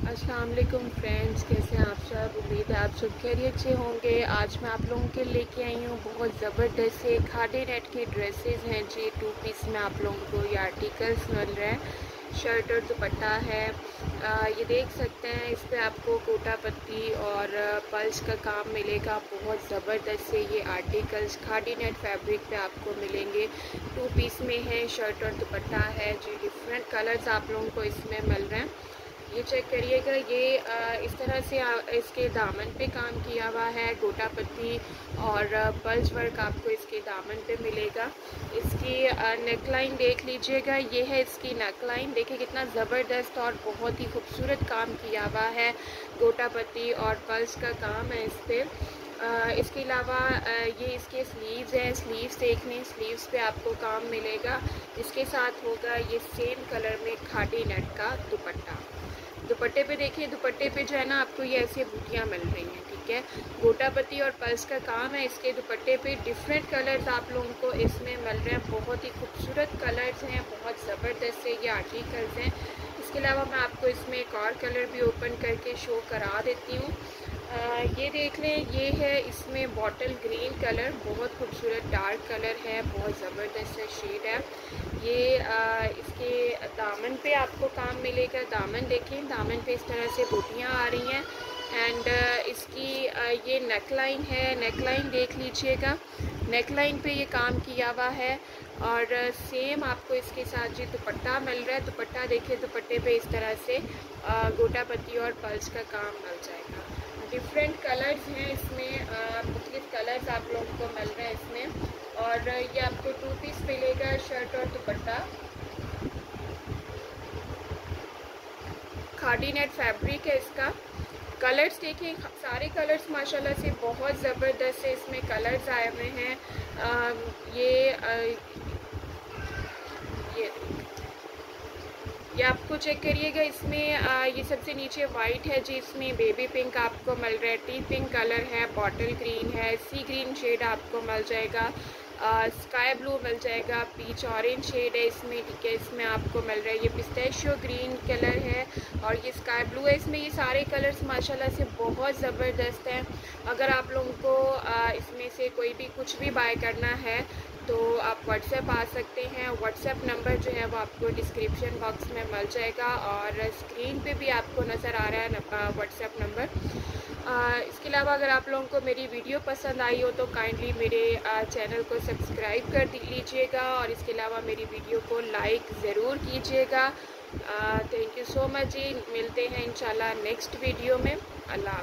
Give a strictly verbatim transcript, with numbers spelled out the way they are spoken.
अस्सलाम वालेकुम फ्रेंड्स, कैसे हैं आप सब। उम्मीद है आप सब खैरियत से होंगे। आज मैं आप लोगों के लेके आई हूँ बहुत ज़बरदस्त से खादी नेट की ड्रेसेस हैं जी। टू पीस में आप लोगों को ये आर्टिकल्स मिल रहे हैं। शर्ट और दुपट्टा है। आ, ये देख सकते हैं, इस पे आपको कोटा पत्ती और पल्स का काम मिलेगा। बहुत ज़बरदस्त से ये आर्टिकल्स खादी नेट फैब्रिक पे आपको मिलेंगे। टू पीस में है, शर्ट और दुपट्टा है जी। डिफरेंट कलर्स आप लोगों को इसमें मिल रहे हैं। ये चेक करिएगा, ये आ, इस तरह से आ, इसके दामन पे काम किया हुआ है। गोटा पत्ती और पल्स वर्क आपको इसके दामन पे मिलेगा। इसकी नेकलाइन देख लीजिएगा, ये है इसकी नेकलाइन। देखिए कितना ज़बरदस्त और बहुत ही खूबसूरत काम किया हुआ है। गोटा पत्ती और पल्स का काम है इस पर। Uh, इसके अलावा uh, ये इसके स्लीव्स हैं। स्लीव्स देख लें, स्लीव्स पे आपको काम मिलेगा। इसके साथ होगा ये सेम कलर में खादी नेट का दुपट्टा। दुपट्टे पे देखिए, दुपट्टे पे जो है ना आपको ये ऐसे बूटियाँ मिल रही हैं, ठीक है। गोटा पत्ती और पल्स का काम है। इसके दुपट्टे पे डिफरेंट कलर्स आप लोगों को इसमें मिल रहे हैं। बहुत ही खूबसूरत कलर्स हैं, बहुत ज़बरदस्त से ये आर्टिकल्स हैं। इसके अलावा मैं आपको इसमें एक और कलर भी ओपन करके शो करा देती हूँ। Uh, ये देख लें, ये है इसमें बॉटल ग्रीन कलर, बहुत खूबसूरत डार्क कलर है, बहुत ज़बरदस्त शेड है ये। आ, इसके दामन पे आपको काम मिलेगा। दामन देखें, दामन पे इस तरह से बूटियाँ आ रही हैं। एंड इसकी आ, ये नेकलाइन है। नेकलाइन देख लीजिएगा, नेकलाइन पे ये काम किया हुआ है। और सेम आपको इसके साथ जी दुपट्टा मिल रहा है। दुपट्टा देखिए, दुपट्टे पे इस तरह से आ, गोटा पत्ती और पल्स का काम मिल जाएगा। डिफरेंट कलर्स हैं इसमें, मुख्तलिफ कलर्स आप लोगों को मिल रहे हैं इसमें। और ये आपको टू पीस मिलेगा, शर्ट और दुपट्टा। खादी नेट फैब्रिक है इसका। कलर्स देखिए, सारे कलर्स माशाल्लाह से बहुत ज़बरदस्त है इसमें कलर्स आए हुए हैं। आ, ये आ, ये ये आपको चेक करिएगा, इसमें आ, ये सबसे नीचे वाइट है जी। इसमें बेबी पिंक आपको मिल रहा है, टी पिंक कलर है, बॉटल ग्रीन है, सी ग्रीन शेड आपको मिल जाएगा, स्काई ब्लू मिल जाएगा, पीच ऑरेंज शेड है इसमें, ठीक है। इसमें आपको मिल रहा है ये पिस्ताशियो ग्रीन कलर है और ये स्काई ब्लू है। इसमें ये सारे कलर्स माशाल्लाह से बहुत ज़बरदस्त हैं। अगर आप लोगों को आ, इसमें से कोई भी कुछ भी बाय करना है तो आप व्हाट्सएप आ सकते हैं। व्हाट्सएप नंबर जो है वो आपको डिस्क्रिप्शन बॉक्स में मिल जाएगा और स्क्रीन पे भी आपको नज़र आ रहा है व्हाट्सएप नंबर। इसके अलावा अगर आप लोगों को मेरी वीडियो पसंद आई हो तो काइंडली मेरे आ, चैनल को सब्सक्राइब कर लीजिएगा और इसके अलावा मेरी वीडियो को लाइक ज़रूर कीजिएगा। थैंक यू सो मच जी। मिलते हैं इंशाल्लाह नेक्स्ट वीडियो में। अल्लाह।